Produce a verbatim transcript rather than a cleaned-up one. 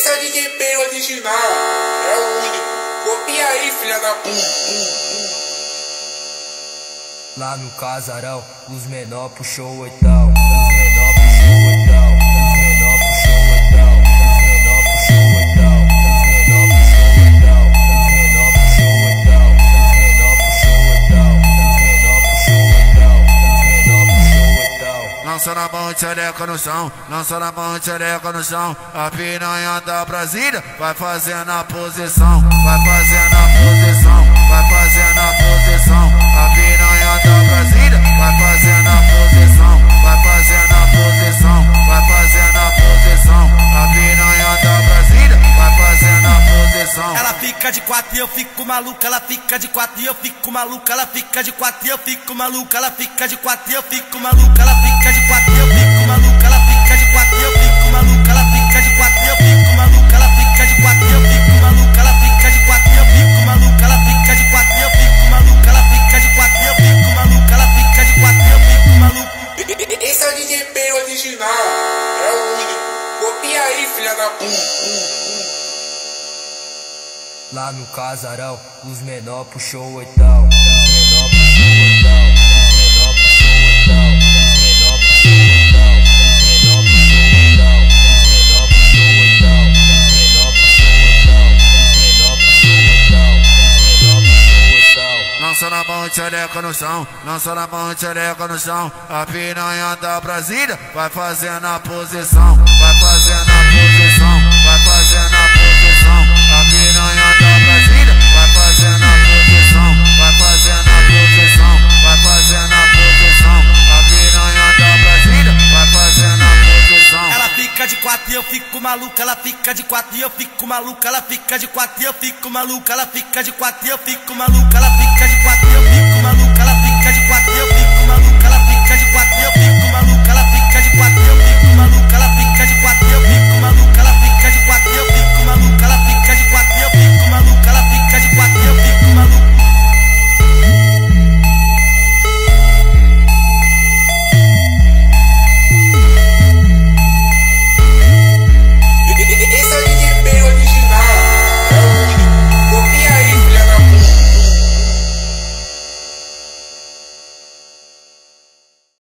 Esse é o D J P original, é o único. Copia aí, filha da puta. Lá no casarão, os menor puxou o oitão. Os menor puxou o oitão. Os menor puxou o oitão. Os menor puxou o oitão. Os menor puxou o oitão. Os menor puxou o oitão. Os menor puxou o oitão. Os menor puxou o oitão. Os menor puxou o oitão. Lança na mão, tchereca no chão. Lança na mão, tchereca no chão. A piranha da Brasília vai fazendo a posição. Vai fazendo a posição. Vai fazendo a posição. A piranha da Brasília vai fazendo a posição. Vai fazendo a posição. Vai fazendo a posição. A piranha da Brasília vai fazendo a posição. Ela fica de quatro e eu fico maluca. Ela fica de quatro e eu fico maluca. Ela fica de quatro e eu fico maluca. Ela fica de quatro e eu fico maluca. Ela fica de quatro e eu fico maluca. Ela fica de quatro e eu fico maluca. Ela fica de quatro e eu fico maluca. Ela fica de quatro e eu fico maluca. Ela fica de quatro e eu fico maluca. Ela fica de quatro e eu fico maluca. Ela fica de quatro e eu fico maluca. Ela fica de quatro e eu fico maluca. Esse é o D J P original, é o único. Copia aí, filha da puta. Lá no casarão, os menor puxou o oitão. Os menor puxou o oitão. Os menor puxou o oitão. Os menor puxou o oitão. Os menor puxou o oitão. Os menor puxou o oitão. Os menor puxou o oitão. Os menor puxou o oitão. Os menor puxou o oitão. Lança na mão, tchereca no chão. Lança na mão, tchereca no chão. A piranha da Brasília vai fazendo a posição. Vai fazendo a posição. Vai fazendo a posição. A piranha da Brasília vai fazendo a posição. Vai fazendo a posição. Vai fazendo a posição. A piranha da Brasília vai fazendo a posição. Ela fica de quatro e eu fico maluca. Ela fica de quatro e eu fico maluca. Ela fica de quatro e eu fico maluca. Ela fica de quatro e eu fico maluca. Ela fica de quatro e eu fico maluca. Ela fica de quatro e eu